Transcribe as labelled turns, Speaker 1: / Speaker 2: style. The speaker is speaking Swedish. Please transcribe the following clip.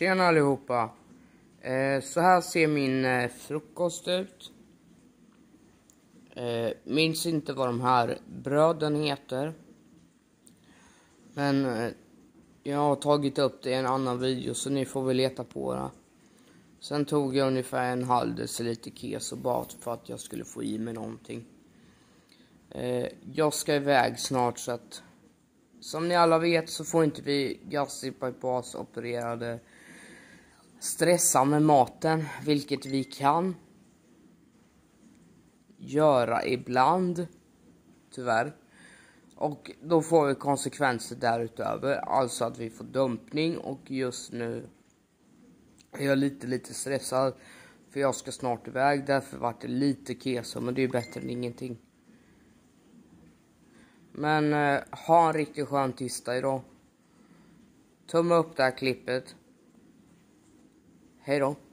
Speaker 1: Tjena allihopa. Så här ser min frukost ut. Minns inte vad de här bröden heter. Men jag har tagit upp det i en annan video, så ni får väl leta på det. Sen tog jag ungefär en halv deciliter keso bara för att jag skulle få i mig någonting. Jag ska iväg snart, så att som ni alla vet så får inte vi gastric-bypass opererade stressa med maten, vilket vi kan göra ibland, tyvärr. Och då får vi konsekvenser därutöver, alltså att vi får dumpning. Och just nu är jag lite stressad, för jag ska snart iväg. Därför vart det lite keso, men det är bättre än ingenting. Men ha en riktigt skön tisdag idag. Tumma upp det här klippet. Hej då.